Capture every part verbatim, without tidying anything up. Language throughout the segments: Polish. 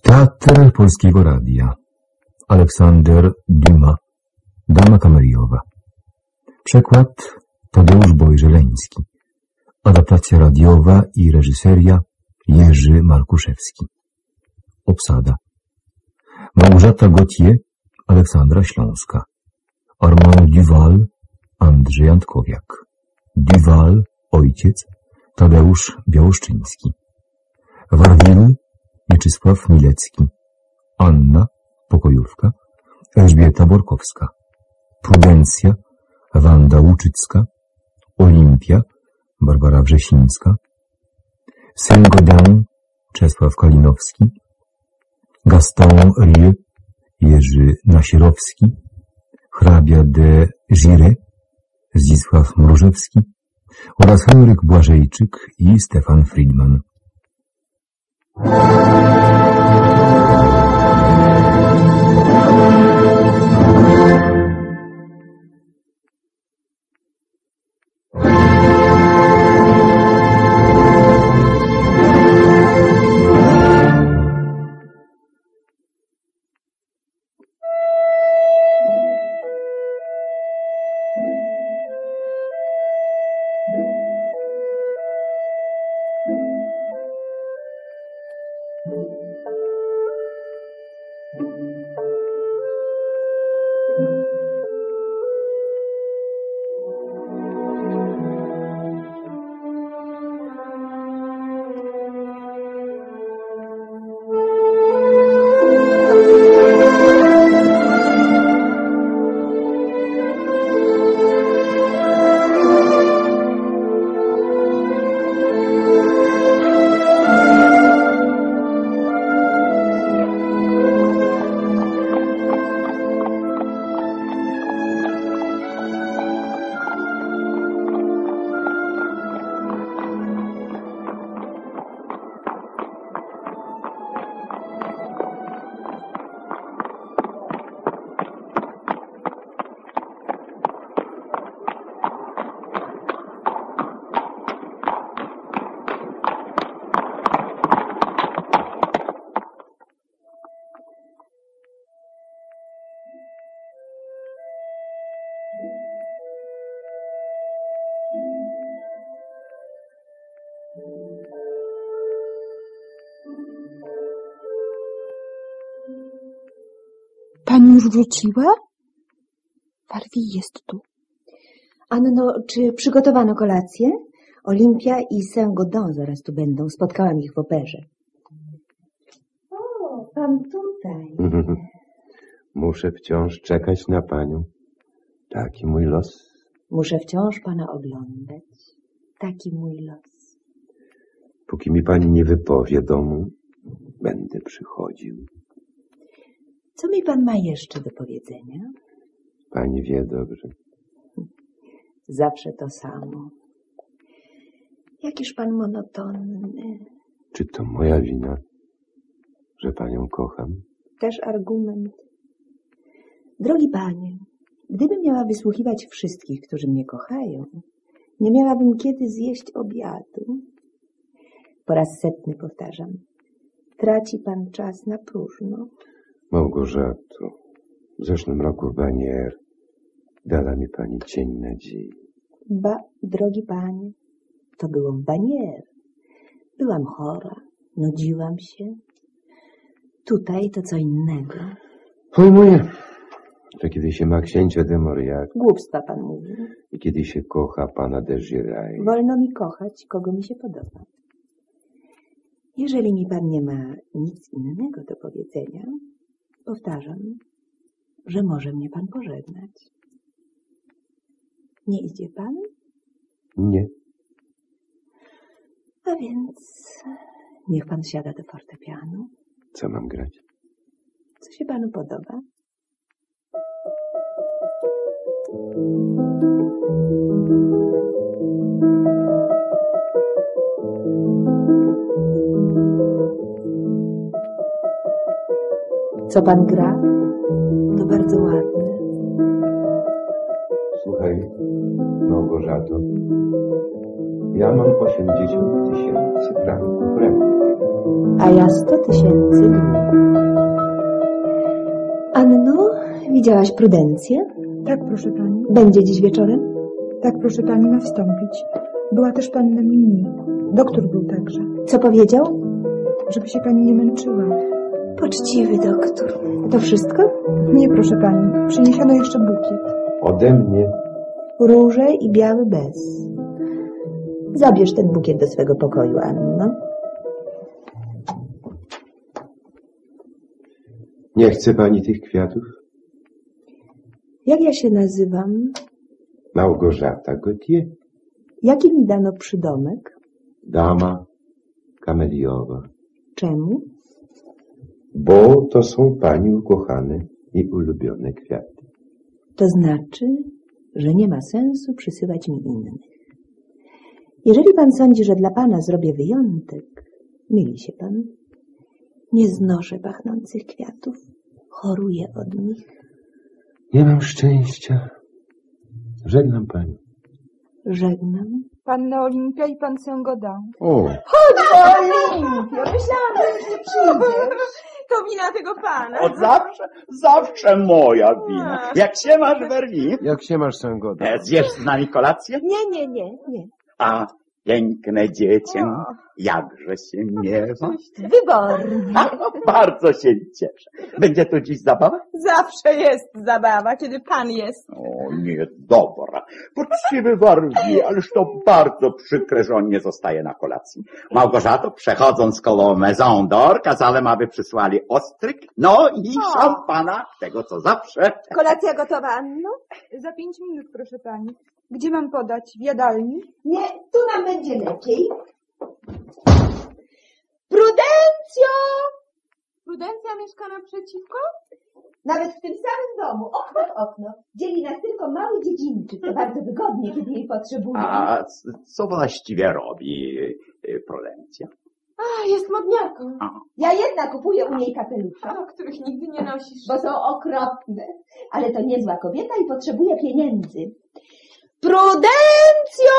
Teatr Polskiego Radia. Aleksander Dumas. Dama kameriowa. Przekład Tadeusz Bojżeleński. Adaptacja radiowa i reżyseria Jerzy Markuszewski. Obsada: Małgorzata Gautier, Aleksandra Śląska. Armand Duval, Andrzej Antkowiak. Duval, ojciec, Tadeusz Białoszczyński. Warwil, Mieczysław Milecki. Anna, pokojówka, Elżbieta Borkowska. Prudencja, Wanda Łuczycka. Olimpia, Barbara Wrzesińska. Saint-Gaudens, Czesław Kalinowski. Gaston Rieu, Jerzy Nasierowski. Hrabia de Giray, Zdzisław Mrożewski oraz Henryk Błażejczyk i Stefan Friedman. Pani już wróciła? Warwi jest tu. Anno, czy przygotowano kolację? Olimpia i Saint-Gaudens zaraz tu będą. Spotkałam ich w operze. O, pan tutaj. Muszę wciąż czekać na panią. Taki mój los. Muszę wciąż pana oglądać. Taki mój los. Póki mi pani nie wypowie domu, będę przychodził. Co mi pan ma jeszcze do powiedzenia? Pani wie dobrze. Zawsze to samo. Jakiż pan monotonny. Czy to moja wina, że panią kocham? Też argument. Drogi panie, gdybym miała wysłuchiwać wszystkich, którzy mnie kochają, nie miałabym kiedy zjeść obiadu. Po raz setny powtarzam. Traci pan czas na próżno. Małgorzato, w zeszłym roku w Banier dała mi pani cień nadziei. Ba, drogi panie, to było w Banier. Byłam chora, nudziłam się. Tutaj to co innego. Pojmuję, że kiedy się ma księcia de Mauriac Głupstwa pan mówi. i kiedy się kocha pana de Giray. Wolno mi kochać, kogo mi się podoba. Jeżeli mi pan nie ma nic innego do powiedzenia, powtarzam, że może mnie pan pożegnać. Nie idzie pan? Nie. A więc niech pan siada do fortepianu. Co mam grać? Co się panu podoba? Co pan gra? To bardzo ładne. Słuchaj, Małgorzato, ja mam osiemdziesiąt tysięcy franków ręki. a ja sto tysięcy długu. Anno, widziałaś Prudencję? Tak, proszę pani. Będzie dziś wieczorem? Tak, proszę pani, ma wstąpić. Była też panna Mimi. Doktor był także. Co powiedział? Żeby się pani nie męczyła. Poczciwy doktor. To wszystko? Nie, proszę pani. Przyniesiono jeszcze bukiet. Ode mnie. Róże i biały bez. Zabierz ten bukiet do swego pokoju, Anno. Nie chce pani tych kwiatów? Jak ja się nazywam? Małgorzata Gautier. Jaki mi dano przydomek? Dama kameliowa. Czemu? Bo to są pani ukochane i ulubione kwiaty. To znaczy, że nie ma sensu przysyłać mi innych. Jeżeli pan sądzi, że dla pana zrobię wyjątek, myli się pan. Nie znoszę pachnących kwiatów. Choruję od nich. Nie mam szczęścia. Żegnam pani. Żegnam. Panna Olimpia i pan Saint-Gaudens. O, Olimpio, myślałam, że już nie przyjdziesz. To wina tego pana. Od zawsze, zawsze moja wina. Jak się masz, Werni? jak się masz, Saint-Gaudens? E, Zjesz z nami kolację? Nie, nie, nie, nie. A, piękne dziecię, jakże się miewa. Wybornie. A, bardzo się cieszę. Będzie to dziś zabawa? Zawsze jest zabawa, kiedy pan jest. O, nie, dobra. Poczciwy Warwi, ależ to bardzo przykre, że on nie zostaje na kolacji. Małgorzato, przechodząc koło Maison d'Or, kazałem, aby przysłali ostryk, no i O. szampana, tego co zawsze. Kolacja gotowa, Anno? Za pięć minut, proszę pani. Gdzie mam podać? W jadalni? Nie, tu nam będzie lepiej. Prudencjo! Prudencja mieszka naprzeciwko? Nawet w tym samym domu, okno w okno, dzieli nas tylko mały dziedzińczyk. To bardzo wygodnie, kiedy jej potrzebujemy. A c- co właściwie robi y, Prudencja? A, jest modniarką. A, Ja jedna kupuję u niej kapelusze, A, których nigdy nie nosisz. bo są okropne. Ale to niezła kobieta i potrzebuje pieniędzy. Prudencjo!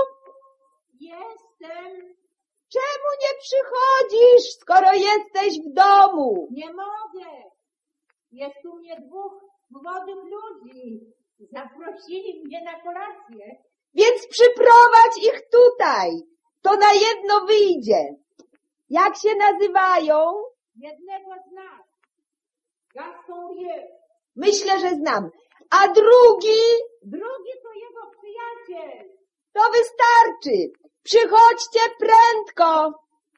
Jestem. Czemu nie przychodzisz, skoro jesteś w domu? Nie mogę. Jest tu mnie dwóch młodych ludzi. Zaprosili mnie na kolację. Więc przyprowadź ich tutaj. To na jedno wyjdzie. Jak się nazywają? Jednego z nas. Gaston Rieu. Myślę, że znam. A drugi? Drugi to jego przyjaciel. To wystarczy. Przychodźcie prędko.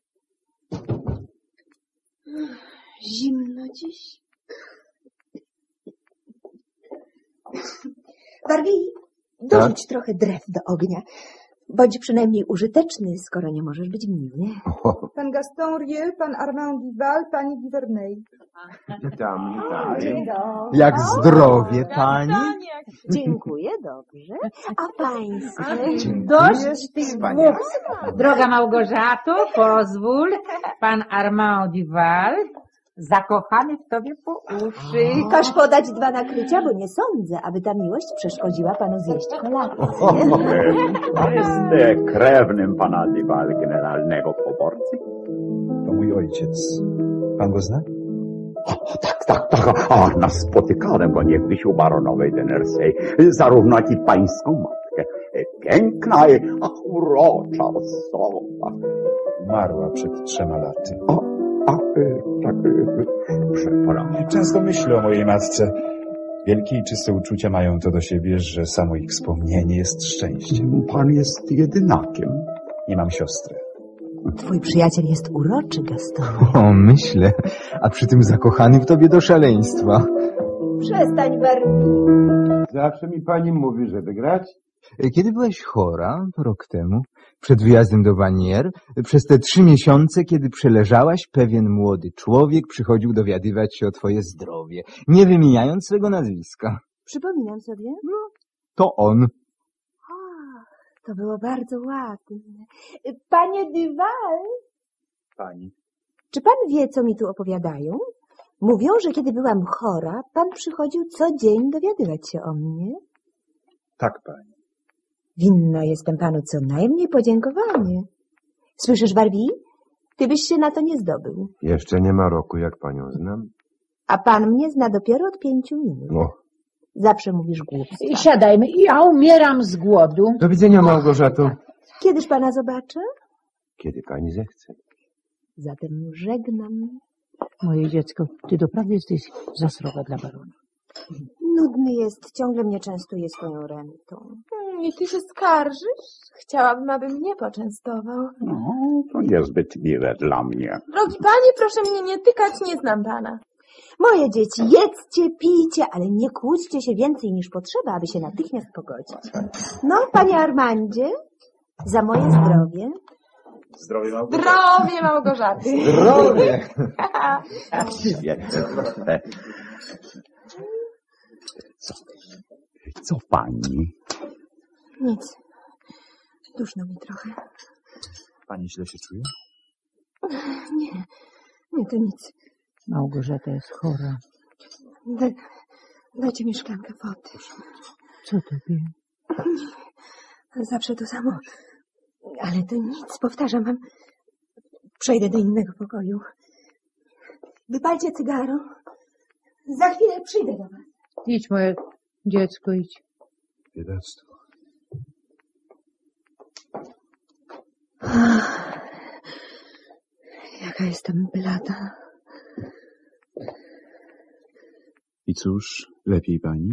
Zimno dziś. Warwi, dorzuć trochę drew do ognia. Bądź przynajmniej użyteczny, skoro nie możesz być miły. Pan Gaston Rieu, pan Armand Duval, pani Viverney. Witam, witam. Dzień dobry. Jak zdrowie pani? Dziękuję, dobrze. A państwo? Dość tych Wspaniale. dwóch. Droga Małgorzato, pozwól, pan Armand Duval, zakochany w tobie po uszy. Każ podać dwa nakrycia, bo nie sądzę, aby ta miłość przeszkodziła panu zjeść kolację. Pan jest e, krewnym pana Duval, generalnego poborcy. To mój ojciec. Pan go zna? O, tak, tak, tak. A, nas spotykałem go niegdyś u baronowej de Nersey. Zarówno jak i pańską matkę. E, Piękna i a, urocza osoba. Umarła przed trzema laty. O, a, e, tak, e, przepraszam. Często myślę o mojej matce. Wielkie i czyste uczucia mają to do siebie, że samo ich wspomnienie jest szczęściem. Pan jest jedynakiem. Nie mam siostry. Twój przyjaciel jest uroczy, Gaston. O, myślę, a przy tym zakochany w tobie do szaleństwa. Przestań, Werni. Zawsze mi pani mówi, żeby grać. Kiedy byłaś chora, rok temu, przed wyjazdem do Vanier, przez te trzy miesiące, kiedy przeleżałaś, pewien młody człowiek przychodził dowiadywać się o twoje zdrowie, nie wymieniając swego nazwiska. Przypominam sobie. To on. Ach, to było bardzo ładne. Panie Duval, Pani. czy pan wie, co mi tu opowiadają? Mówią, że kiedy byłam chora, pan przychodził co dzień dowiadywać się o mnie. Tak, pani. Winna jestem panu co najmniej podziękowanie. Słyszysz, Barbie? Ty byś się na to nie zdobył. Jeszcze nie ma roku, jak panią znam. A pan mnie zna dopiero od pięciu minut. No. Zawsze mówisz głupstwa. Siadajmy. Ja umieram z głodu. Do widzenia, Małgorzato. Kiedyś pana zobaczę? Kiedy pani zechce. Zatem żegnam. Moje dziecko, ty doprawdy jesteś zasroga dla barona. Nudny jest, ciągle mnie częstuje swoją rentą. Hmm, I ty się skarżysz? Chciałabym, aby mnie poczęstował. No, to niezbyt miłe dla mnie. Drogi panie, proszę mnie nie tykać, nie znam pana. Moje dzieci, jedzcie, pijcie, ale nie kłóćcie się więcej niż potrzeba, aby się natychmiast pogodzić. No, panie Armandzie, za moje zdrowie. Zdrowie mam. Zdrowie Małgorzaty. Zdrowie! Co, co pani? Nic. Duszno mi trochę. Pani źle się czuje? Nie, nie, to nic. Małgorzata jest chora. Daj, dajcie mi szklankę wody. Co tobie? Zawsze to samo. Ale to nic, powtarzam wam. Przejdę do innego pokoju. Wypalcie cygaro. Za chwilę przyjdę do was. Idź, moje dziecko, idź. Biedactwo. Jaka jestem blada. I cóż, lepiej pani?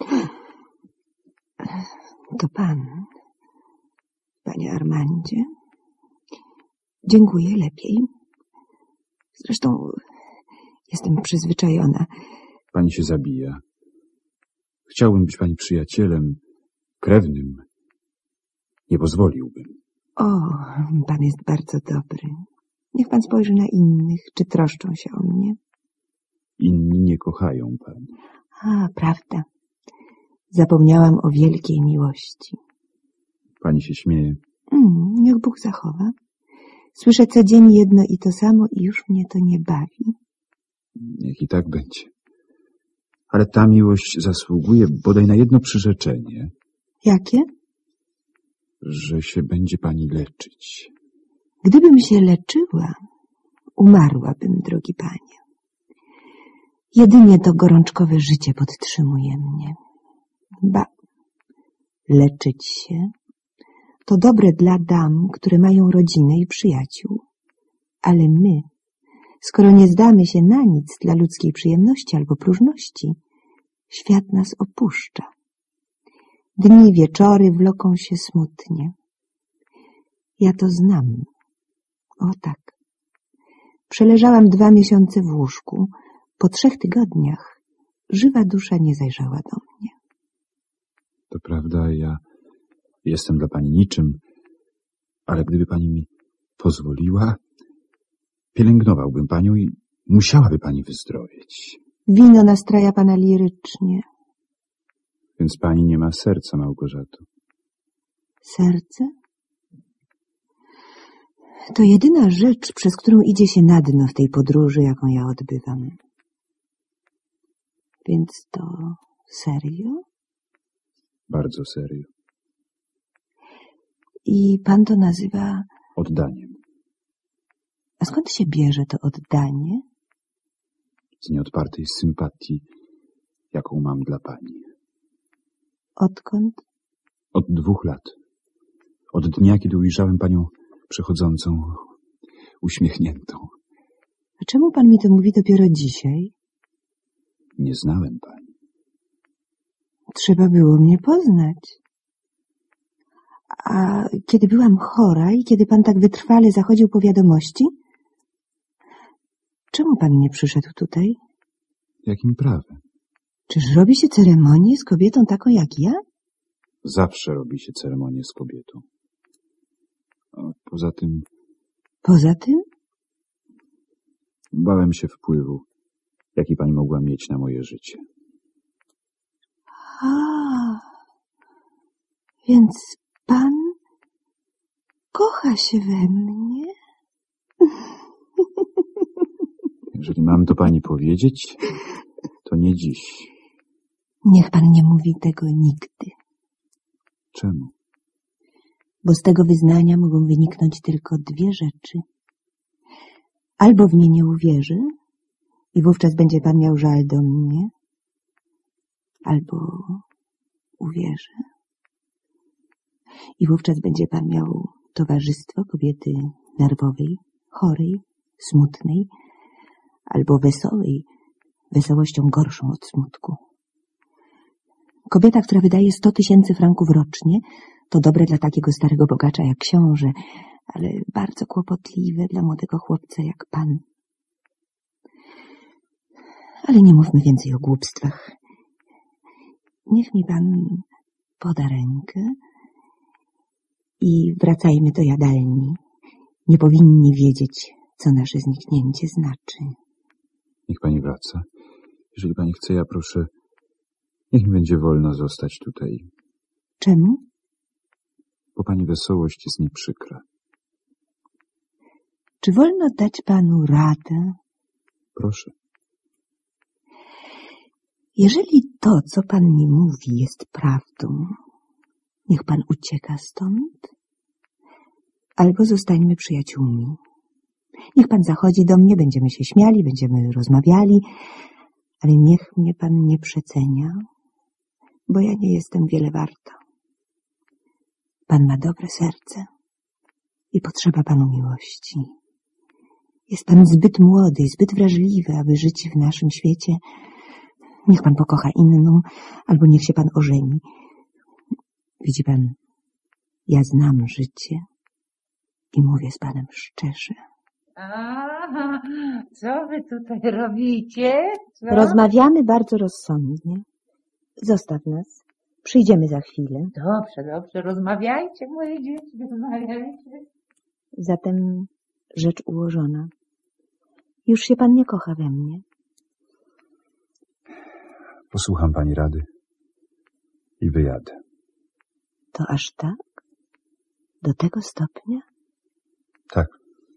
To pan, panie Armandzie. Dziękuję, lepiej. Zresztą jestem przyzwyczajona. Pani się zabija. Chciałbym być pani przyjacielem, krewnym. Nie pozwoliłbym. O, pan jest bardzo dobry. Niech pan spojrzy na innych, czy troszczą się o mnie. Inni nie kochają pani. A, prawda. Zapomniałam o wielkiej miłości. Pani się śmieje. Mm, niech Bóg zachowa. Słyszę co dzień jedno i to samo i już mnie to nie bawi. Niech i tak będzie. Ale ta miłość zasługuje bodaj na jedno przyrzeczenie, Jakie? że się będzie pani leczyć. Gdybym się leczyła, umarłabym, drogi panie. Jedynie to gorączkowe życie podtrzymuje mnie. Ba, leczyć się to dobre dla dam, które mają rodzinę i przyjaciół. Ale my, skoro nie zdamy się na nic dla ludzkiej przyjemności albo próżności, świat nas opuszcza. Dni, wieczory wloką się smutnie. Ja to znam. O tak. Przeleżałam dwa miesiące w łóżku. Po trzech tygodniach żywa dusza nie zajrzała do mnie. To prawda, ja jestem dla pani niczym, ale gdyby pani mi pozwoliła, pielęgnowałbym panią i musiałaby pani wyzdrowieć. Wino nastraja pana lirycznie. Więc pani nie ma serca, Małgorzato. Serce? To jedyna rzecz, przez którą idzie się na dno w tej podróży, jaką ja odbywam. Więc to serio? Bardzo serio. I pan to nazywa... Oddaniem. A skąd się bierze to oddanie? Z nieodpartej sympatii, jaką mam dla pani. Odkąd? Od dwóch lat. Od dnia, kiedy ujrzałem panią przechodzącą, uśmiechniętą. A czemu pan mi to mówi dopiero dzisiaj? Nie znałem pani. Trzeba było mnie poznać. A kiedy byłam chora i kiedy pan tak wytrwale zachodził po wiadomości, czemu pan nie przyszedł tutaj? Jakim prawem? Czyż robi się ceremonię z kobietą taką jak ja? Zawsze robi się ceremonię z kobietą. A poza tym Poza tym? bałem się wpływu, jaki pani mogła mieć na moje życie. A, więc pan kocha się we mnie? Jeżeli mam to pani powiedzieć, to nie dziś. Niech pan nie mówi tego nigdy, Czemu? bo z tego wyznania mogą wyniknąć tylko dwie rzeczy. Albo w nie nie uwierzy i wówczas będzie pan miał żal do mnie, albo uwierzy i wówczas będzie pan miał towarzystwo kobiety nerwowej, chorej, smutnej, albo wesołej, wesołością gorszą od smutku. Kobieta, która wydaje sto tysięcy franków rocznie, to dobre dla takiego starego bogacza jak książę, ale bardzo kłopotliwe dla młodego chłopca jak pan. Ale nie mówmy więcej o głupstwach. Niech mi pan poda rękę i wracajmy do jadalni. Nie powinni wiedzieć, co nasze zniknięcie znaczy. Niech pani wraca. Jeżeli pani chce, ja proszę, niech mi będzie wolno zostać tutaj. Czemu? Bo pani wesołość jest mi przykra. Czy wolno dać panu radę? Proszę. Jeżeli to, co pan mi mówi, jest prawdą, niech pan ucieka stąd, albo zostańmy przyjaciółmi. Niech pan zachodzi do mnie, będziemy się śmiali, będziemy rozmawiali, ale niech mnie pan nie przecenia, bo ja nie jestem wiele warta. Pan ma dobre serce i potrzeba panu miłości. Jest pan zbyt młody i zbyt wrażliwy, aby żyć w naszym świecie. Niech pan pokocha inną, albo niech się pan ożeni. Widzi pan, ja znam życie i mówię z panem szczerze. Aha, co wy tutaj robicie? Co? Rozmawiamy bardzo rozsądnie. Zostaw nas. Przyjdziemy za chwilę. Dobrze, dobrze, rozmawiajcie, moje dzieci, rozmawiajcie. Zatem rzecz ułożona. Już się pan nie kocha we mnie. Posłucham pani rady i wyjadę. To aż tak? Do tego stopnia? Tak.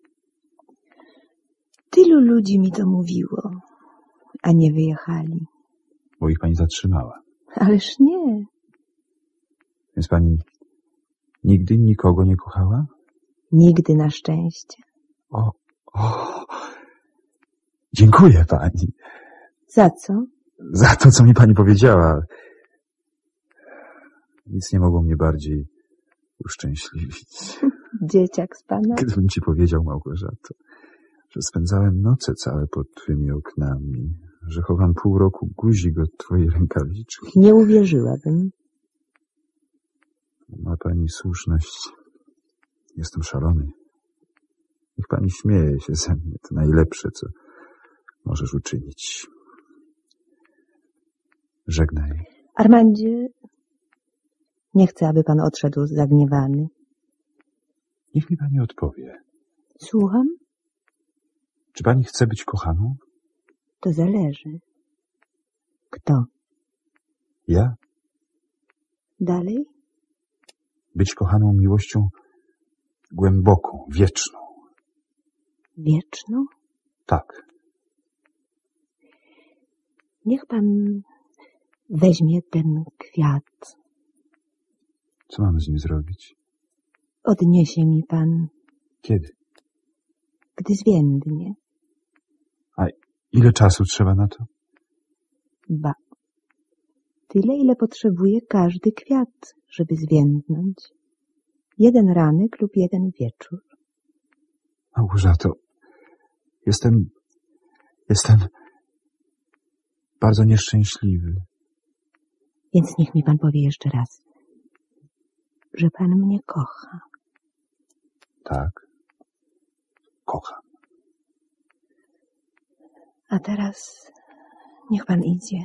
Tylu ludzi mi to mówiło, a nie wyjechali. Bo ich pani zatrzymała. Ależ nie. Więc pani nigdy nikogo nie kochała? Nigdy na szczęście. O, o, dziękuję pani. Za co? Za to, co mi pani powiedziała. Nic nie mogło mnie bardziej uszczęśliwić. Dzieciak z pana? Gdybym ci powiedział, Małgorzato, że spędzałem noce całe pod twymi oknami, że chowam pół roku guzik od twojej rękawiczki. Nie uwierzyłabym. Ma pani słuszność. Jestem szalony. Niech pani śmieje się ze mnie. To najlepsze, co możesz uczynić. Żegnaj. Armandzie, nie chcę, aby pan odszedł zagniewany. Niech mi pani odpowie. Słucham? Czy pani chce być kochaną? To zależy. Kto? Ja? Dalej? Być kochaną miłością głęboką, wieczną. Wieczną? Tak. Niech pan weźmie ten kwiat. Co mamy z nim zrobić? Odniesie mi pan, Kiedy? gdy zwiędnie. A ile czasu trzeba na to? Ba. Tyle, ile potrzebuje każdy kwiat, żeby zwiędnąć. Jeden ranek lub jeden wieczór. Małgorzato, jestem... jestem bardzo nieszczęśliwy. Więc niech mi pan powie jeszcze raz, że pan mnie kocha. Tak. Kocham. A teraz niech pan idzie.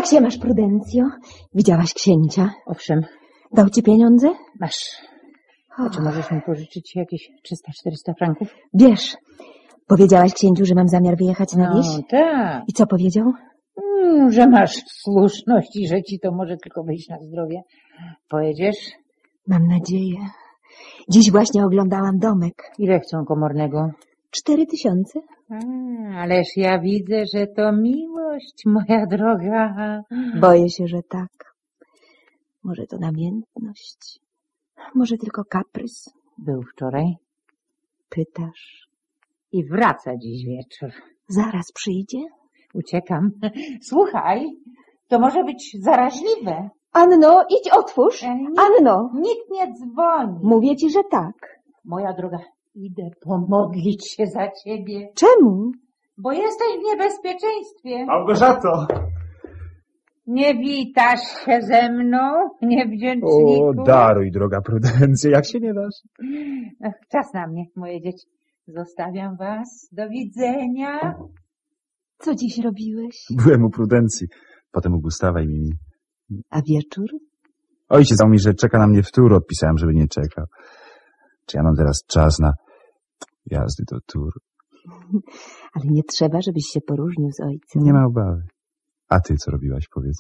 Jak się masz, Prudencjo? Widziałaś księcia? Owszem, Dał ci pieniądze? masz. A czy możesz mi pożyczyć jakieś trzysta czterysta franków? Bierz. Powiedziałaś księciu, że mam zamiar wyjechać na wieś? No tak, I co powiedział? Mm, że masz słuszność i że ci to może tylko wyjść na zdrowie. Pojedziesz? Mam nadzieję. Dziś właśnie oglądałam domek. Ile chcą komornego? Cztery tysiące? A, ależ ja widzę, że to miłość, moja droga. Boję się, że tak. Może to namiętność. Może tylko kaprys. Był wczoraj Pytasz. i wraca dziś wieczór. Zaraz przyjdzie? Uciekam. Słuchaj, to może być zaraźliwe. Anno, idź otwórz. E, Nikt, Anno, nikt nie dzwoni. mówię ci, że tak. Moja droga, idę pomodlić się za ciebie, Czemu? bo jesteś w niebezpieczeństwie. Małgorzato! Nie witasz się ze mną, niewdzięczniku. O, daruj, droga Prudencjo, jak się nie dasz? Ach, czas na mnie, moje dzieci. Zostawiam was. Do widzenia. Co dziś robiłeś? Byłem u Prudencji, potem u Gustawa i Mimi. A wieczór? Ojciec dał mi, że czeka na mnie w Tours, odpisałem, żeby nie czekał. Czy ja mam teraz czas na jazdy do Tours? Ale nie trzeba, żebyś się poróżnił z ojcem. Nie ma obawy. A ty co robiłaś, powiedz?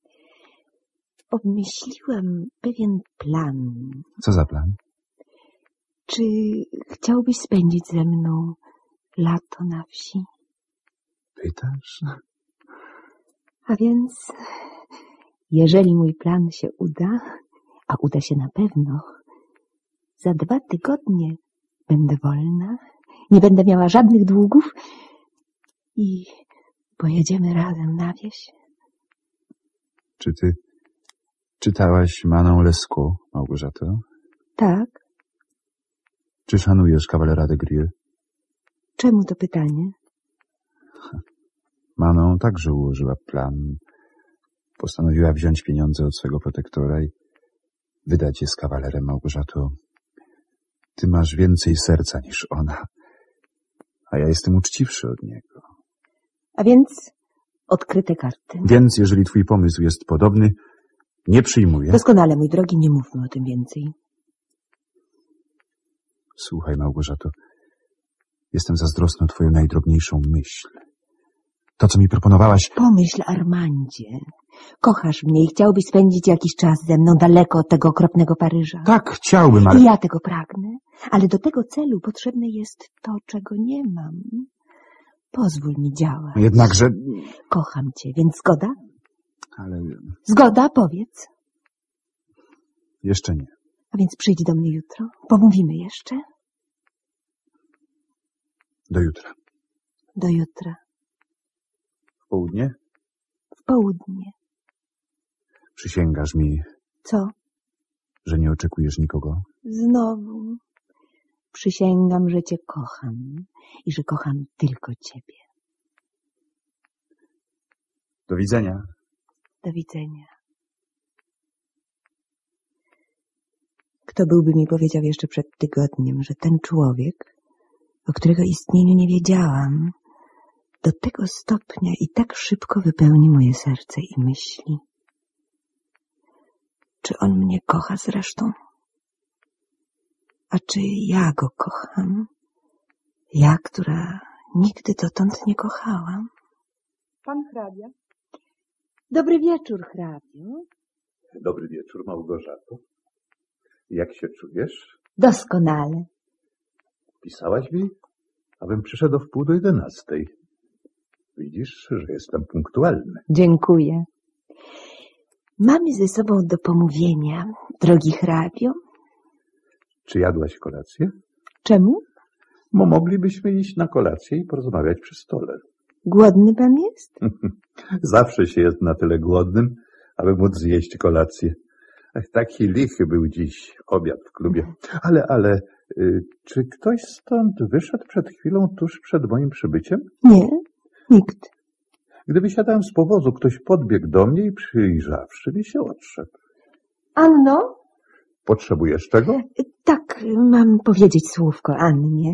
Obmyśliłam pewien plan. Co za plan? Czy chciałbyś spędzić ze mną lato na wsi? Pytasz? A więc, jeżeli mój plan się uda, a uda się na pewno, za dwa tygodnie będę wolna, nie będę miała żadnych długów i pojedziemy razem na wieś. Czy ty czytałaś Manon Lescaut, Małgorzato? Tak? Czy szanujesz kawalera de Grieux? Czemu to pytanie? Manon także ułożyła plan. Postanowiła wziąć pieniądze od swego protektora i wydać je z kawalerem, Małgorzato. Ty masz więcej serca niż ona, a ja jestem uczciwszy od niego. A więc odkryte karty. Więc jeżeli twój pomysł jest podobny, nie przyjmuję. Doskonale, mój drogi, nie mówmy o tym więcej. Słuchaj, Małgorzato, jestem zazdrosny o twoją najdrobniejszą myśl. To, co mi proponowałaś... Pomyśl, Armandzie. Kochasz mnie i chciałbyś spędzić jakiś czas ze mną daleko od tego okropnego Paryża. Tak, chciałbym, ale... I ja tego pragnę, ale do tego celu potrzebne jest to, czego nie mam. Pozwól mi działać. Jednakże... Kocham cię, więc zgoda? Ale... Zgoda, powiedz. Jeszcze nie. A więc przyjdź do mnie jutro. Pomówimy jeszcze. Do jutra. Do jutra. W południe? W południe. Przysięgasz mi, Co? że nie oczekujesz nikogo? Znowu. Przysięgam, że cię kocham i że kocham tylko ciebie. Do widzenia. Do widzenia. Kto byłby mi powiedział jeszcze przed tygodniem, że ten człowiek, o którego istnieniu nie wiedziałam, do tego stopnia i tak szybko wypełni moje serce i myśli. Czy on mnie kocha zresztą? A czy ja go kocham? Ja, która nigdy dotąd nie kochałam. Pan hrabia. Dobry wieczór, hrabiu. Dobry wieczór, Małgorzato. Jak się czujesz? Doskonale. Pisałaś mi, abym przyszedł o wpół do jedenastej. Widzisz, że jestem punktualny. Dziękuję. Mamy ze sobą do pomówienia, drogi hrabio. Czy jadłaś kolację? Czemu? Bo moglibyśmy iść na kolację i porozmawiać przy stole. Głodny pan jest? Zawsze się jest na tyle głodnym, aby móc zjeść kolację. Ach, taki lichy był dziś obiad w klubie. Ale, ale, y, czy ktoś stąd wyszedł przed chwilą, tuż przed moim przybyciem? Nie, nikt. Gdy wysiadałem z powozu, ktoś podbiegł do mnie i przyjrzawszy mi się odszedł. Anno? Potrzebujesz czego? Tak, mam powiedzieć słówko Annie.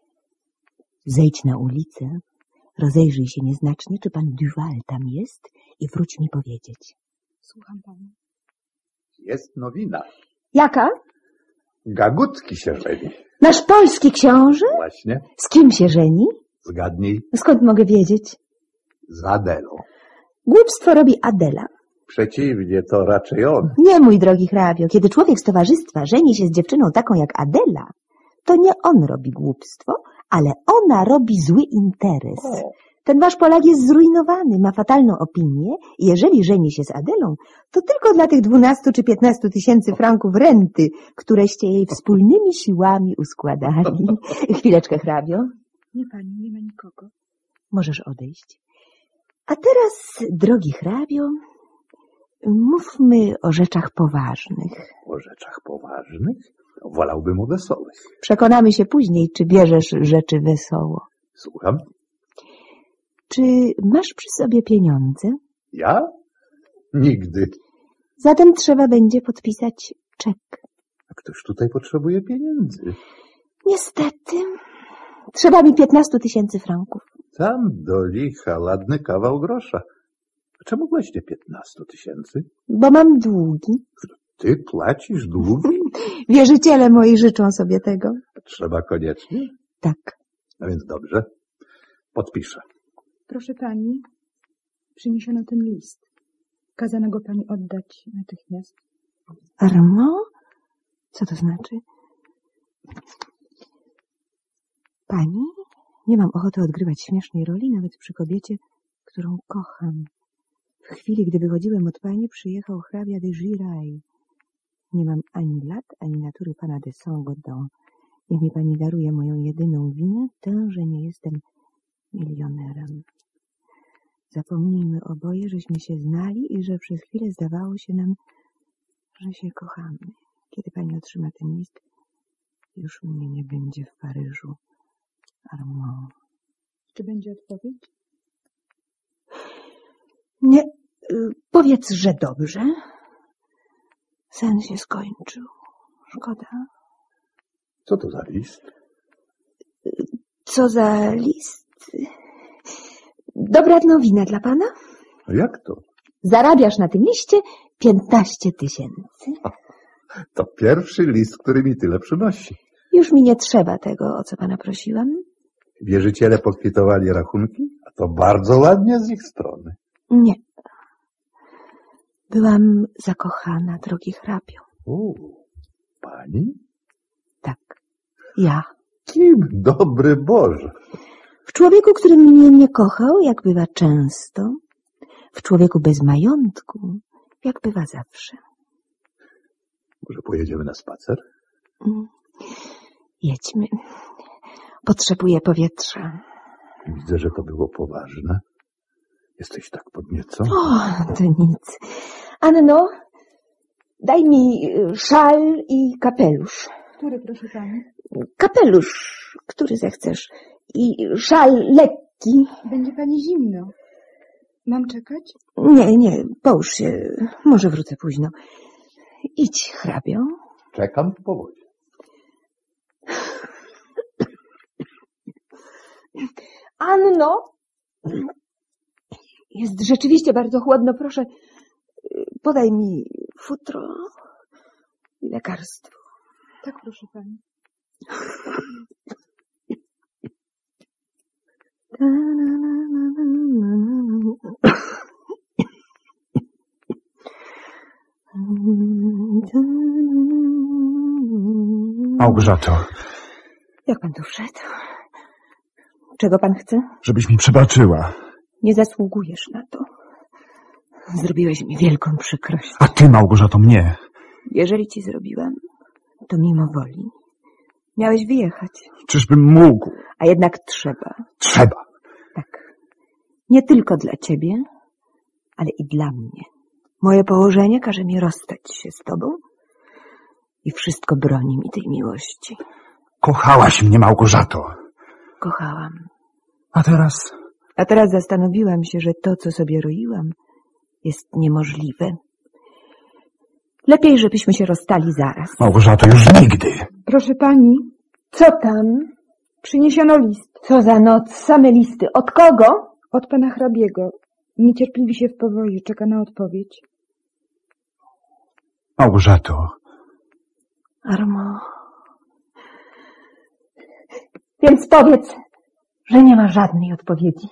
Zejdź na ulicę, rozejrzyj się nieznacznie, czy pan Duval tam jest i wróć mi powiedzieć. Słucham pani. Jest nowina. Jaka? Gagutki się żeni. Nasz polski książę? Właśnie. Z kim się żeni? Zgadnij. Skąd mogę wiedzieć? Z Adelą. Głupstwo robi Adela. Przeciwnie, to raczej on. Nie, mój drogi hrabio, kiedy człowiek z towarzystwa żeni się z dziewczyną taką jak Adela, to nie on robi głupstwo, ale ona robi zły interes. O. Ten wasz Polak jest zrujnowany, ma fatalną opinię i jeżeli żeni się z Adelą, to tylko dla tych dwunastu czy piętnastu tysięcy franków renty, któreście jej wspólnymi siłami uskładali. Chwileczkę, hrabio. Nie pani, nie ma nikogo. Możesz odejść. A teraz, drogi hrabio, mówmy o rzeczach poważnych. O rzeczach poważnych? Wolałbym o wesołych. Przekonamy się później, czy bierzesz rzeczy wesoło. Słucham? Czy masz przy sobie pieniądze? Ja? Nigdy. Zatem trzeba będzie podpisać czek. A ktoś tutaj potrzebuje pieniędzy? Niestety, trzeba mi piętnastu tysięcy franków. Tam do licha ładny kawał grosza. A czemu właśnie piętnastu tysięcy? Bo mam długi. Ty płacisz długi? Wierzyciele moi życzą sobie tego. Trzeba koniecznie? Tak. No więc dobrze. Podpiszę. Proszę pani, przyniesiono ten list. Kazano go pani oddać natychmiast. Armand? Co to znaczy? Pani? Nie mam ochoty odgrywać śmiesznej roli, nawet przy kobiecie, którą kocham. W chwili, gdy wychodziłem od pani, przyjechał hrabia de Giray. Nie mam ani lat, ani natury pana de Saint-Gaudens. Niech mi pani daruje moją jedyną winę, tę, że nie jestem milionerem. Zapomnijmy oboje, żeśmy się znali i że przez chwilę zdawało się nam, że się kochamy. Kiedy pani otrzyma ten list, już mnie nie będzie w Paryżu. Armand. Czy będzie odpowiedź? Nie, y, powiedz, że dobrze. Sen się skończył. Szkoda. Co to za list? Co za list? Dobra nowina dla pana? A jak to? Zarabiasz na tym liście piętnaście tysięcy. To pierwszy list, który mi tyle przynosi. Już mi nie trzeba tego, o co pana prosiłam. Wierzyciele pokwitowali rachunki, a to bardzo ładnie z ich strony. Nie. Byłam zakochana, drogi hrabio. U, pani? Tak, ja. Kim, dobry Boże? W człowieku, który mnie nie kochał, jak bywa często. W człowieku bez majątku, jak bywa zawsze. Może pojedziemy na spacer? Mm. Jedźmy. Potrzebuję powietrza. Widzę, że to było poważne. Jesteś tak podniecona. O, to nic. Anno, daj mi szal i kapelusz. Który, proszę pani? Kapelusz, który zechcesz. I szal lekki. Będzie pani zimno. Mam czekać? Nie, nie, połóż się. Może wrócę późno. Idź, hrabio. Czekam w powodzie. Anno, jest rzeczywiście bardzo chłodno. Proszę, podaj mi futro i lekarstwo. Tak, proszę pani. Małgorzato, Jak pan tu wszedł? Czego pan chce? żebyś mi przebaczyła. Nie zasługujesz na to. Zrobiłeś mi wielką przykrość. A ty, Małgorzato, mnie. Jeżeli ci zrobiłam, to mimo woli. Miałeś wyjechać, Czyżbym mógł? a jednak trzeba. Trzeba. Tak. Nie tylko dla ciebie, ale i dla mnie. Moje położenie każe mi rozstać się z tobą i wszystko broni mi tej miłości. Kochałaś mnie, Małgorzato. Kochałam. A teraz? A teraz zastanowiłam się, że to, co sobie roiłam, jest niemożliwe. Lepiej, żebyśmy się rozstali zaraz. Małgorzato, już nigdy. Proszę pani, Co tam? przyniesiono list Co za noc? Same listy. Od kogo? od pana hrabiego. Niecierpliwi się w powozie, czeka na odpowiedź. Małgorzato. Armo. Więc powiedz, że nie ma żadnej odpowiedzi.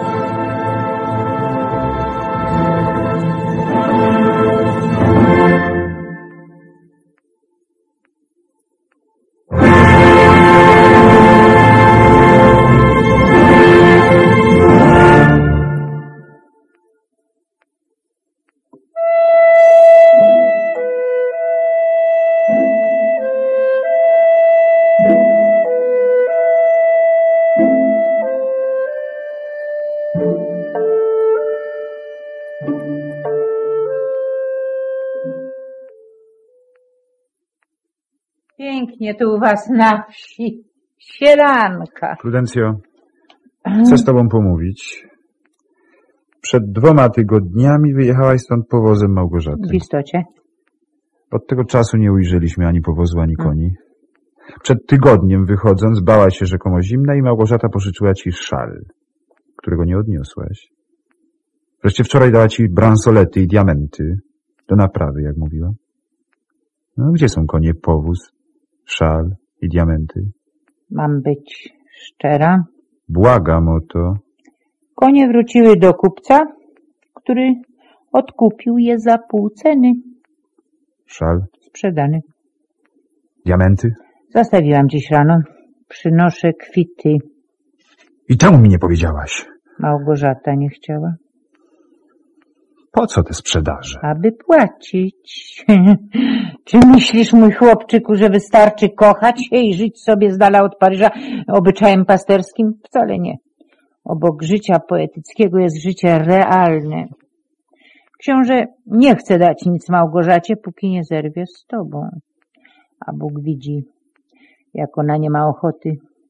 Pięknie tu u was na wsi. Sielanka. Prudencjo, chcę z tobą pomówić. Przed dwoma tygodniami wyjechałaś stąd powozem Małgorzaty. W istocie. Od tego czasu nie ujrzeliśmy ani powozu, ani koni. Przed tygodniem wychodząc bała się rzekomo zimna i Małgorzata pożyczyła ci szal, którego nie odniosłaś. Wreszcie wczoraj dała ci bransolety i diamenty do naprawy, jak mówiła. No, gdzie są konie, powóz, szal i diamenty? Mam być szczera. Błagam o to. Konie wróciły do kupca, który odkupił je za pół ceny. Szal? Sprzedany. Diamenty? Zostawiłam dziś rano. Przynoszę kwity. I temu mi nie powiedziałaś. Małgorzata nie chciała. Po co te sprzedaże? Aby płacić. Czy myślisz, mój chłopczyku, że wystarczy kochać się i żyć sobie z dala od Paryża obyczajem pasterskim? Wcale nie. Obok życia poetyckiego jest życie realne. Książę nie chce dać nic Małgorzacie, póki nie zerwie z tobą. A Bóg widzi, jak ona nie ma ochoty.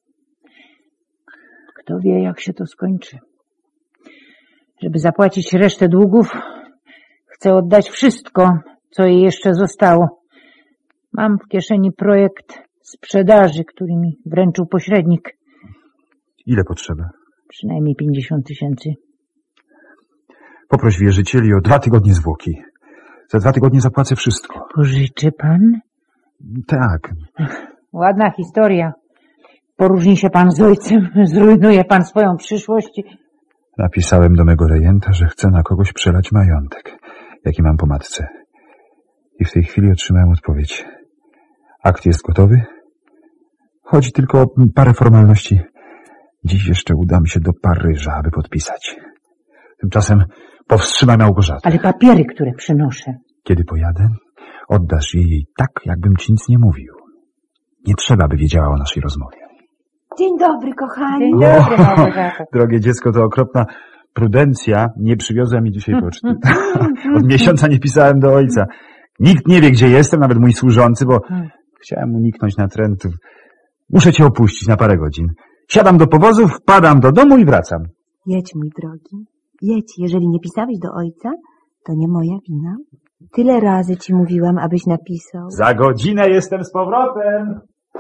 Kto wie, jak się to skończy. Żeby zapłacić resztę długów, chcę oddać wszystko, co jej jeszcze zostało. Mam w kieszeni projekt sprzedaży, który mi wręczył pośrednik. Ile potrzeba? Przynajmniej pięćdziesiąt tysięcy. Poproś wierzycieli o dwa tygodnie zwłoki. Za dwa tygodnie zapłacę wszystko. Pożyczy pan? Tak. Ładna historia. Poróżni się pan z ojcem, zrujnuje pan swoją przyszłość. Napisałem do mego rejenta, że chcę na kogoś przelać majątek, jaki mam po matce. I w tej chwili otrzymałem odpowiedź. Akt jest gotowy. Chodzi tylko o parę formalności. Dziś jeszcze udam się do Paryża, aby podpisać. Tymczasem powstrzymaj Małgorzatę. Ale papiery, które przynoszę. Kiedy pojadę, oddasz jej jej tak, jakbym ci nic nie mówił. Nie trzeba, by wiedziała o naszej rozmowie. Dzień dobry, kochani. Dzień dobry, Małgorzata. Drogie dziecko, to okropna prudencja. Nie przywiozła mi dzisiaj poczty. Od miesiąca nie pisałem do ojca. Nikt nie wie, gdzie jestem, nawet mój służący, bo chciałem uniknąć natrętów. Muszę cię opuścić na parę godzin. Siadam do powozu, wpadam do domu i wracam. Jedź, mój drogi. Jedź. Jeżeli nie pisałeś do ojca, to nie moja wina. Tyle razy ci mówiłam, abyś napisał. Za godzinę jestem z powrotem.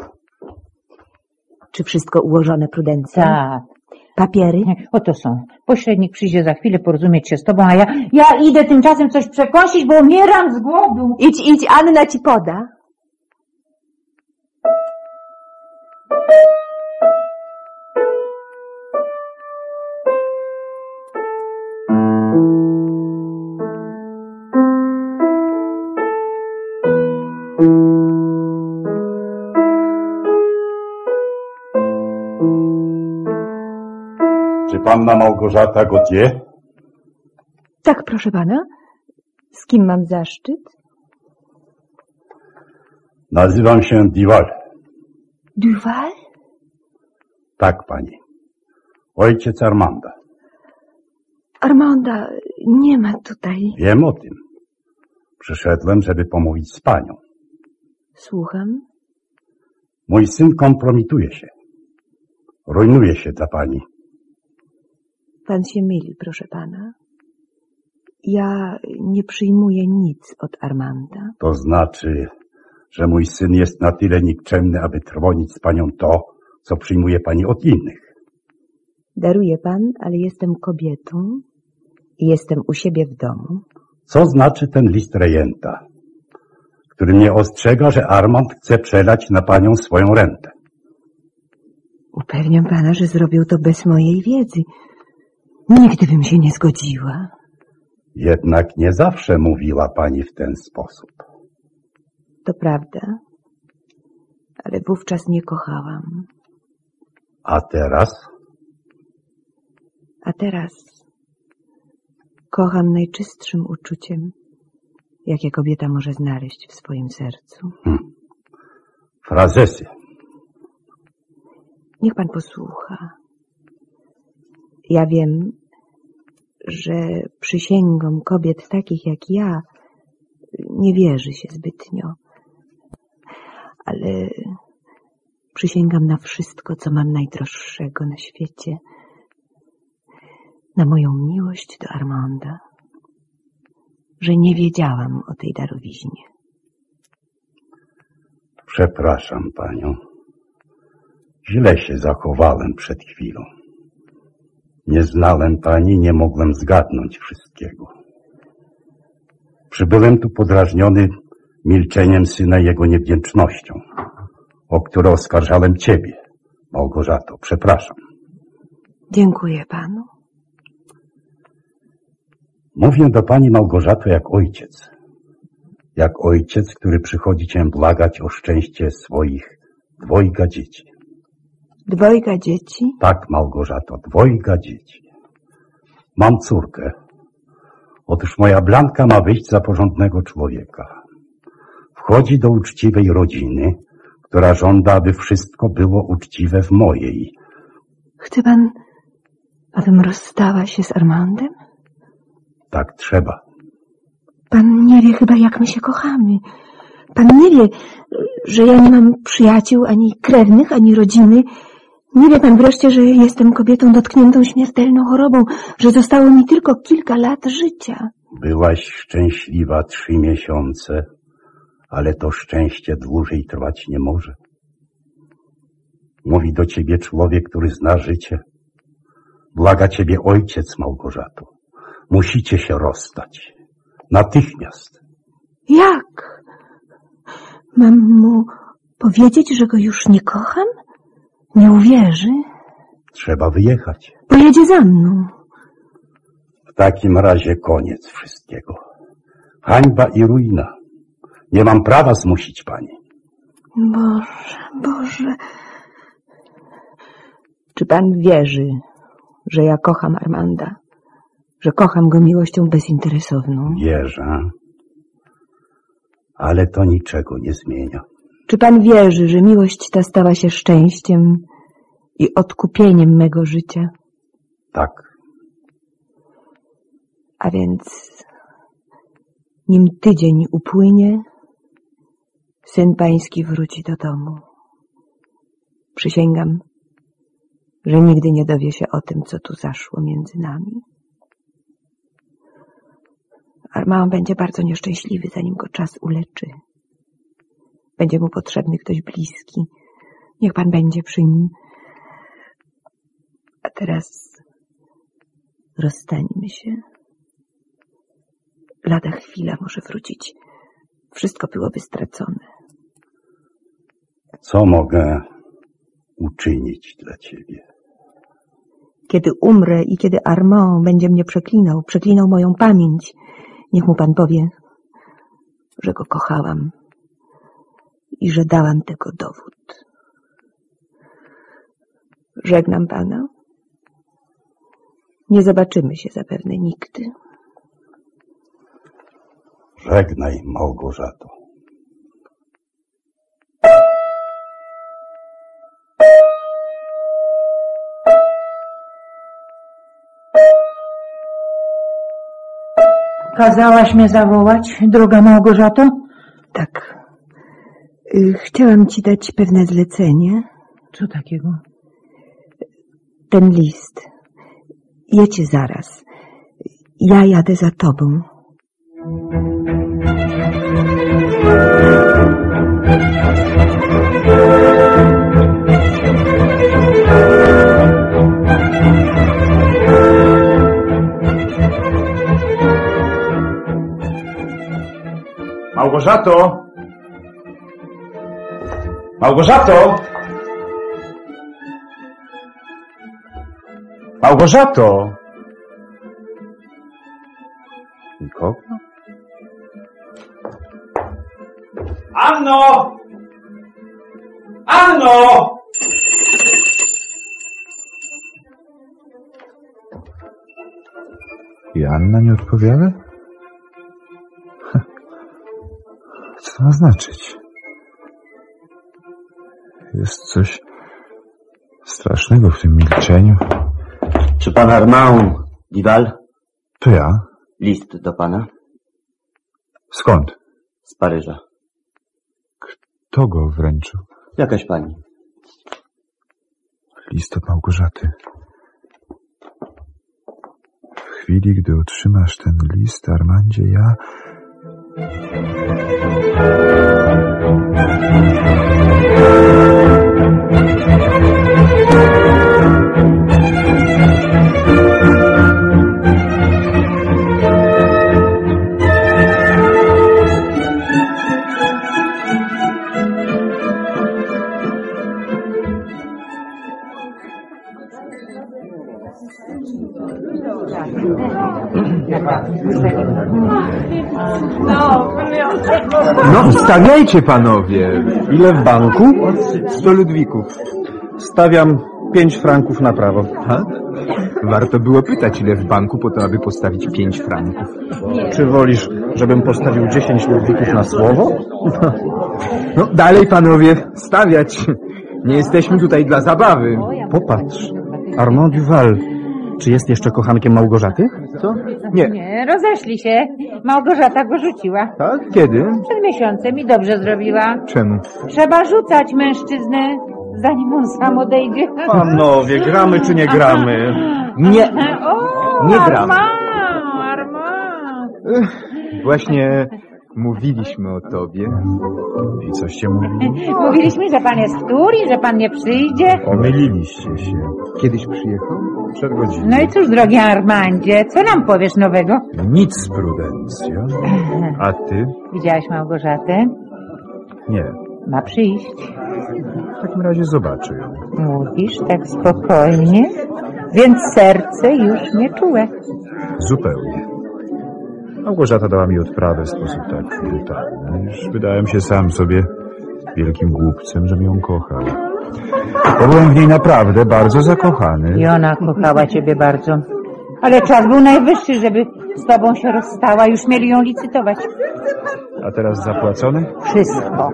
Czy wszystko ułożone, Prudencja? Tak. Papiery? Oto są. Pośrednik przyjdzie za chwilę porozumieć się z tobą, a ja, ja idę tymczasem coś przekąsić, bo umieram z głodu. Idź, idź, Anna ci poda. Czy panna Małgorzata Gautier? Tak, proszę pana. Z kim mam zaszczyt? Nazywam się Duval. Duval? Tak, pani. Ojciec Armanda. Armanda nie ma tutaj. Wiem o tym. Przyszedłem, żeby pomówić z panią. Słucham. Mój syn kompromituje się. Rujnuje się dla pani. Pan się myli, proszę pana. Ja nie przyjmuję nic od Armanda. To znaczy, że mój syn jest na tyle nikczemny, aby trwonić z panią to, co przyjmuje pani od innych. Daruje pan, ale jestem kobietą i jestem u siebie w domu. Co znaczy ten list rejenta, który mnie ostrzega, że Armand chce przelać na panią swoją rentę? Upewniam pana, że zrobił to bez mojej wiedzy. Nigdy bym się nie zgodziła. Jednak nie zawsze mówiła pani w ten sposób. To prawda, ale wówczas nie kochałam. A teraz? A teraz kocham najczystszym uczuciem, jakie kobieta może znaleźć w swoim sercu. Hmm. Frazesy. Niech pan posłucha. Ja wiem, że przysięgom kobiet takich jak ja nie wierzy się zbytnio. Ale przysięgam na wszystko, co mam najdroższego na świecie. Na moją miłość do Armanda, że nie wiedziałam o tej darowiźnie. Przepraszam panią. Źle się zachowałem przed chwilą. Nie znałem pani, nie mogłem zgadnąć wszystkiego. Przybyłem tu podrażniony milczeniem syna i jego niewdzięcznością, o które oskarżałem ciebie, Małgorzato. Przepraszam. Dziękuję panu. Mówię do pani, Małgorzato, jak ojciec. Jak ojciec, który przychodzi cię błagać o szczęście swoich dwojga dzieci. Dwojga dzieci? Tak, Małgorzato, dwojga dzieci. Mam córkę. Otóż moja Blanka ma wyjść za porządnego człowieka. Wchodzi do uczciwej rodziny, która żąda, aby wszystko było uczciwe w mojej. Chce pan, abym rozstała się z Armandem? Tak trzeba. Pan nie wie chyba, jak my się kochamy. Pan nie wie, że ja nie mam przyjaciół, ani krewnych, ani rodziny. Nie wie pan wreszcie, że jestem kobietą dotkniętą śmiertelną chorobą, że zostało mi tylko kilka lat życia. Byłaś szczęśliwa trzy miesiące, ale to szczęście dłużej trwać nie może. Mówi do ciebie człowiek, który zna życie. Błaga ciebie ojciec, Małgorzato. Musicie się rozstać. Natychmiast. Jak? Mam mu powiedzieć, że go już nie kocham? Nie uwierzy? Trzeba wyjechać. Pojedzie za mną. W takim razie koniec wszystkiego. Hańba i ruina. Nie mam prawa zmusić pani. Boże, Boże. Czy pan wierzy, że ja kocham Armanda? Że kocham go miłością bezinteresowną? Wierzę. Ale to niczego nie zmienia. Czy pan wierzy, że miłość ta stała się szczęściem i odkupieniem mego życia? Tak. A więc nim tydzień upłynie, syn pański wróci do domu. Przysięgam, że nigdy nie dowie się o tym, co tu zaszło między nami. Armand będzie bardzo nieszczęśliwy, zanim go czas uleczy. Będzie mu potrzebny ktoś bliski. Niech pan będzie przy nim. A teraz rozstańmy się. Lada chwila może wrócić. Wszystko byłoby stracone. Co mogę uczynić dla ciebie? Kiedy umrę i kiedy Armand będzie mnie przeklinał, przeklinał moją pamięć, niech mu pan powie, że go kochałam i że dałam tego dowód. Żegnam pana. Nie zobaczymy się zapewne nigdy. Żegnaj, Małgorzato. Kazałaś mnie zawołać, droga Małgorzato? Tak. Chciałam ci dać pewne zlecenie. Co takiego? Ten list. Jedź zaraz. Ja jadę za tobą. Małgorzato! Małgorzato! Małgorzato! Nikogo? Anno! Anno! I Anna nie odpowiada? Co to ma znaczyć? Jest coś strasznego w tym milczeniu. Czy pan Armand Duval? To ja? List do pana? Skąd? Z Paryża. Kto go wręczył? Jakaś pani. List od Małgorzaty. W chwili, gdy otrzymasz ten list, Armandzie, ja... No, stawiajcie, panowie. Ile w banku? Sto ludwików. Stawiam pięć franków na prawo. Ha? Warto było pytać, ile w banku, po to, aby postawić pięć franków. Czy wolisz, żebym postawił dziesięć ludwików na słowo? No, dalej, panowie, stawiać. Nie jesteśmy tutaj dla zabawy. Popatrz, Armand Duval. Czy jest jeszcze kochankiem Małgorzaty? Co? Nie. Nie, rozeszli się. Małgorzata go rzuciła. Tak? Kiedy? Przed miesiącem i dobrze zrobiła. Czemu? Trzeba rzucać mężczyznę, zanim on sam odejdzie. Panowie, gramy czy nie gramy? Nie. O, nie gramy. Armand, Armand. Właśnie mówiliśmy o tobie. I coście mówili? Mówiliśmy, że pan jest w Turi, że pan nie przyjdzie. Pomyliliście się. Kiedyś przyjechał? Przed godziną. No i cóż, drogi Armandzie, co nam powiesz nowego? Nic, Prudencja. A ty? Widziałaś Małgorzatę? Nie. Ma przyjść. W takim razie zobaczę ją. Mówisz tak spokojnie, więc serce już nie czułe. Zupełnie. Małgorzata dała mi odprawę w sposób tak brutalny, iż wydałem się sam sobie wielkim głupcem, że ją kochał. Bo byłem w niej naprawdę bardzo zakochany. I ona kochała ciebie bardzo. Ale czas był najwyższy, żeby z tobą się rozstała. Już mieli ją licytować. A teraz zapłacone? Wszystko.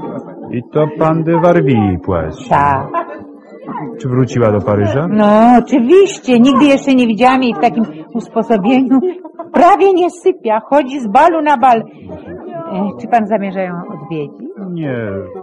I to pan de Warville płaci. Tak. Czy wróciła do Paryża? No, oczywiście. Nigdy jeszcze nie widziałam jej w takim usposobieniu. Prawie nie sypia. Chodzi z balu na bal. E, czy pan zamierza ją odwiedzić? Nie.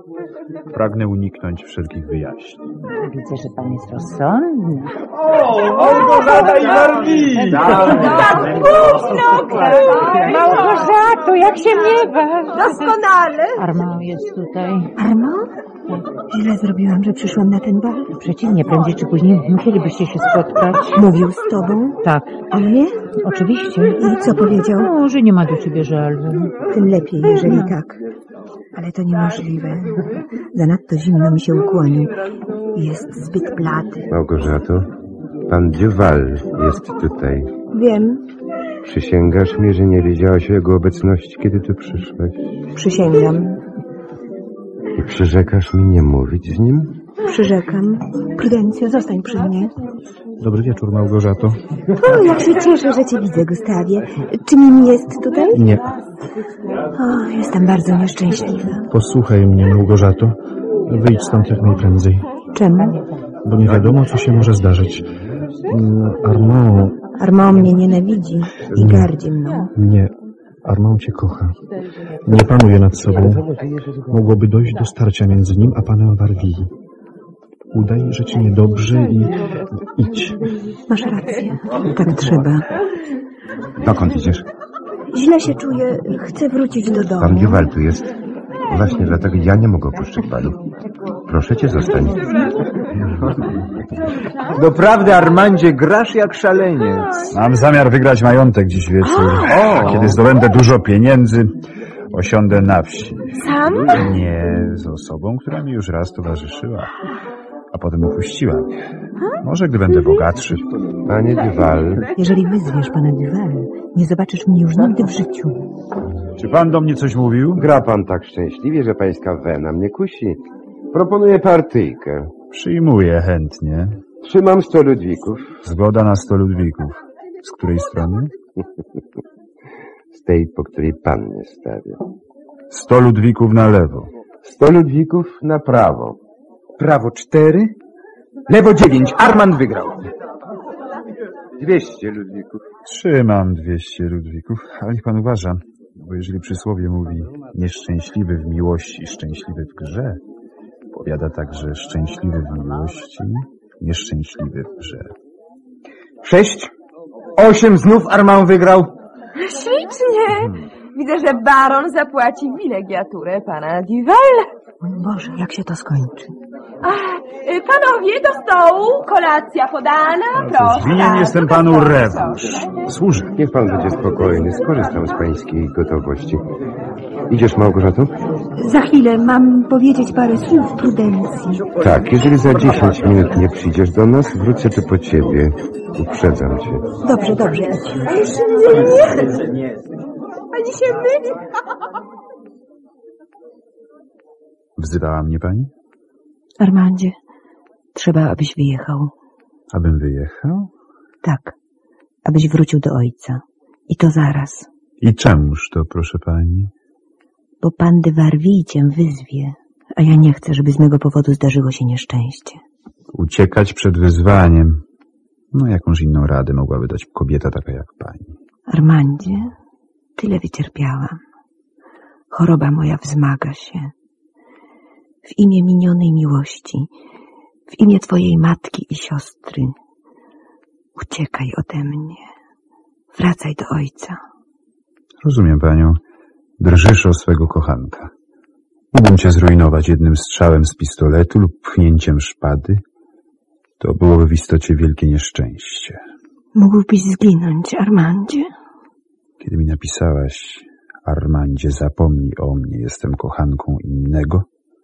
Pragnę uniknąć wszelkich wyjaśnień. Widzę, że pan jest rozsądny. O, Małgorzata i Warville! Tak późno! Małgorzato, jak się miewasz? Doskonale! Armand jest tutaj. Armand? Źle zrobiłam, że przyszłam na ten bal. Przeciwnie, prędzej czy później musielibyście się spotkać. Mówił z tobą? Tak. O mnie? Oczywiście. I co powiedział? No, że nie ma do ciebie żalu. Tym lepiej, jeżeli tak. Ale to niemożliwe. Zanadto zimno mi się ukłonił. Jest zbyt blady. Małgorzato, pan Duval jest tutaj. Wiem. Przysięgasz mi, że nie wiedziałaś o jego obecności, kiedy tu przyszłeś? Przysięgam. I przyrzekasz mi nie mówić z nim? Przyrzekam. Prudencja, zostań przy mnie. Dobry wieczór, Małgorzato. O, jak się cieszę, że cię widzę, Gustawie. Czy Mimi jest tutaj? Nie. O, jestem bardzo nieszczęśliwa. Posłuchaj mnie, Małgorzato. Wyjdź stąd jak najprędzej. Czemu? Bo nie wiadomo, co się może zdarzyć. Armand... Armand mnie nienawidzi i gardzi mną. Nie. Armand cię kocha. Nie panuje nad sobą. Mogłoby dojść do starcia między nim a panem Warville. Udaj, że ci niedobrze i idź. Masz rację. Tak trzeba. Dokąd idziesz? Źle się czuję. Chcę wrócić do domu. Pan Duval tu jest. Właśnie dlatego ja nie mogę opuszczać balu. Proszę cię, zostań. Doprawdy, Armandzie, grasz jak szaleniec. Mam zamiar wygrać majątek dziś wieczór. A kiedy zdobędę dużo pieniędzy, Osiądę na wsi. Sam? Nie, z osobą, która mi już raz towarzyszyła, a potem opuściła mnie. Może gdy będę bogatszy. Panie Duval. Jeżeli wyzwiesz pana Duval, nie zobaczysz mnie już nigdy w życiu. Czy pan do mnie coś mówił? Gra pan tak szczęśliwie, że pańska wena mnie kusi. Proponuję partyjkę. Przyjmuję chętnie. Trzymam sto ludwików. Zgoda na sto ludwików. Z której strony? Z tej, po której pan mnie stawia. Sto ludwików na lewo. Sto ludwików na prawo. Prawo cztery, lewo dziewięć. Armand wygrał. Dwieście ludwików. Trzymam dwieście ludwików, ale niech pan uważa, bo jeżeli przysłowie mówi nieszczęśliwy w miłości, szczęśliwy w grze, powiada także szczęśliwy w miłości, nieszczęśliwy w grze. Sześć, osiem, znów Armand wygrał. Ślicznie. Hmm. Widzę, że baron zapłaci wilegiaturę pana Duval. Mój Boże, jak się to skończy? Ach, panowie, do stołu, kolacja podana, no, proszę. Winien jestem panu rewanż. Służę. Niech pan będzie spokojny, skorzystam z pańskiej gotowości. Idziesz, Małgorzato? Za chwilę mam powiedzieć parę słów Prudencji. Tak, jeżeli za dziesięć minut nie przyjdziesz do nas, wrócę tu po ciebie. Uprzedzam cię. Dobrze, dobrze, idź. Ależ nie, nie. Pani się myli. Wzywała mnie pani? Armandzie, trzeba, abyś wyjechał. Abym wyjechał? Tak, abyś wrócił do ojca. I to zaraz. I czemuż to, proszę pani? Bo pan de Warville cię wyzwie, a ja nie chcę, żeby z mego powodu zdarzyło się nieszczęście. Uciekać przed wyzwaniem. No jakąż inną radę mogłaby dać kobieta taka jak pani? Armandzie, tyle wycierpiałam. Choroba moja wzmaga się. W imię minionej miłości, w imię twojej matki i siostry, uciekaj ode mnie. Wracaj do ojca. Rozumiem panią. Drżysz o swego kochanka. Mógłbym cię zrujnować jednym strzałem z pistoletu lub pchnięciem szpady. To byłoby w istocie wielkie nieszczęście. Mógłbyś zginąć, Armandzie? Kiedy mi napisałaś, Armandzie, zapomnij o mnie, jestem kochanką innego,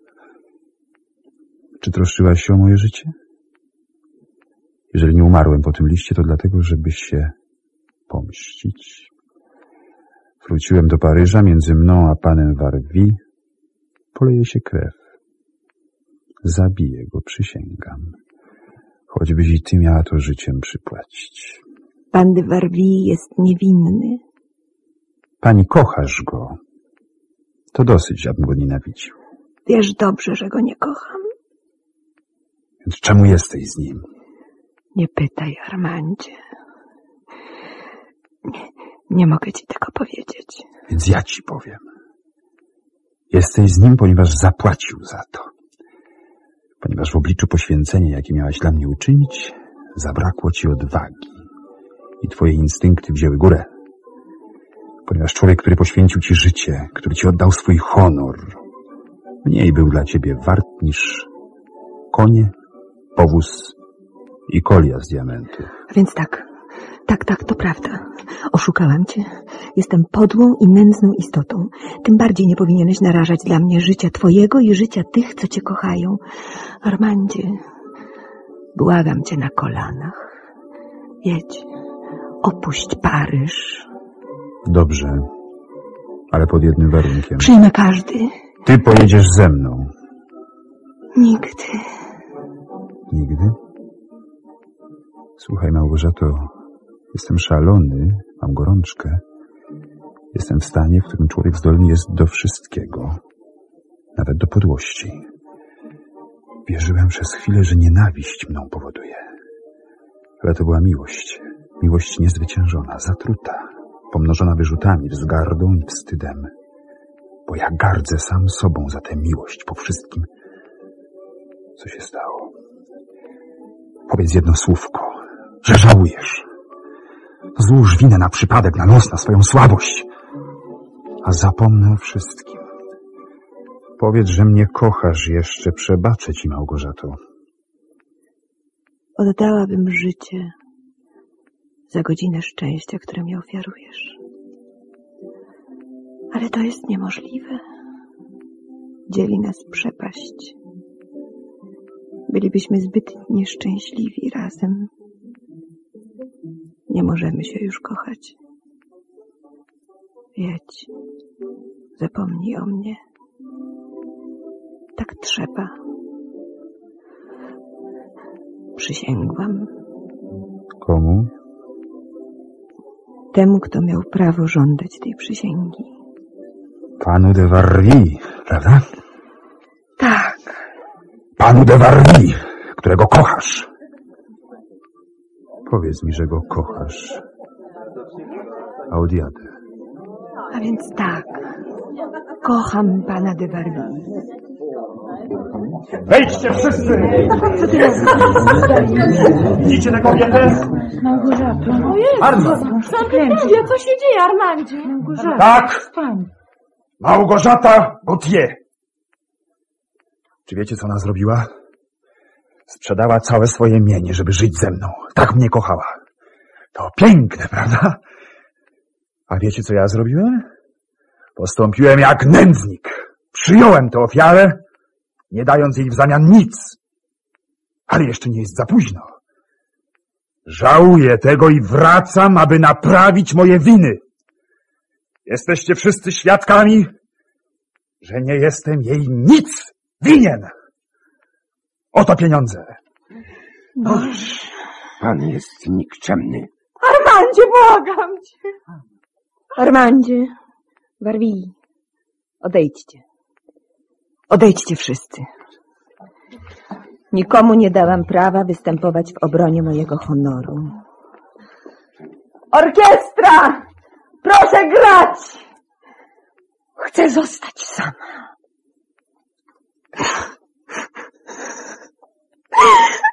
czy troszczyłaś się o moje życie? Jeżeli nie umarłem po tym liście, to dlatego, żeby się pomścić. Wróciłem do Paryża, między mną a panem Warville poleje się krew. Zabiję go, przysięgam. Choćbyś i ty miała to życiem przypłacić. Pan de Warville jest niewinny. Pani kochasz go. To dosyć, abym go nienawidził. Wiesz dobrze, że go nie kocham. Więc czemu jesteś z nim? Nie pytaj, Armandzie. Nie, nie mogę ci tego powiedzieć. Więc ja ci powiem. Jesteś z nim, ponieważ zapłacił za to. Ponieważ w obliczu poświęcenia, jakie miałaś dla mnie uczynić, zabrakło ci odwagi i twoje instynkty wzięły górę. Ponieważ człowiek, który poświęcił ci życie, który ci oddał swój honor, mniej był dla ciebie wart niż konie, powóz i kolia z diamentów. A więc tak, tak, tak, to prawda. Oszukałam cię. Jestem podłą i nędzną istotą. Tym bardziej nie powinieneś narażać dla mnie życia twojego i życia tych, co cię kochają. Armandzie, błagam cię na kolanach. Jedź, opuść Paryż. Dobrze, ale pod jednym warunkiem. Przyjmę każdy. Ty pojedziesz ze mną. Nigdy. Nigdy? Słuchaj, Małgorzato, jestem szalony, mam gorączkę. Jestem w stanie, w którym człowiek zdolny jest do wszystkiego, nawet do podłości. Wierzyłem przez chwilę, że nienawiść mną powoduje. Ale to była miłość. Miłość niezwyciężona, zatruta, pomnożona wyrzutami, wzgardą i wstydem. Bo ja gardzę sam sobą za tę miłość po wszystkim, co się stało. Powiedz jedno słówko, że żałujesz. Złóż winę na przypadek, na los, na swoją słabość. A zapomnę o wszystkim. Powiedz, że mnie kochasz jeszcze, przebaczę ci, Małgorzato. Oddałabym życie za godzinę szczęścia, które mi ofiarujesz. Ale to jest niemożliwe. Dzieli nas przepaść. Bylibyśmy zbyt nieszczęśliwi razem. Nie możemy się już kochać. Jedź, zapomnij o mnie. Tak trzeba. Przysięgłam. Komu? Temu, kto miał prawo żądać tej przysięgi. Panu de Varville, prawda? Tak. Panu de Varville, którego kochasz. Powiedz mi, że go kochasz. Audiate. A więc tak. Kocham pana de Varville. Wejdźcie wszyscy! Co ty robisz? Widzicie tę kobietę? Małgorzato. O Jezu, Armand! Santypiedia, co się dzieje, Armandzie? Małgorzato. Tak! Wstań. Małgorzata Gautier! Czy wiecie, co ona zrobiła? Sprzedała całe swoje mienie, żeby żyć ze mną. Tak mnie kochała. To piękne, prawda? A wiecie, co ja zrobiłem? Postąpiłem jak nędznik. Przyjąłem tę ofiarę, nie dając jej w zamian nic. Ale jeszcze nie jest za późno. Żałuję tego i wracam, aby naprawić moje winy. Jesteście wszyscy świadkami, że nie jestem jej nic winien. Oto pieniądze. Boże, pan jest nikczemny. Armandzie, błagam cię. Armandzie, Varville, odejdźcie. Odejdźcie wszyscy. Nikomu nie dałam prawa występować w obronie mojego honoru. Orkiestra! Proszę grać! Chcę zostać sama.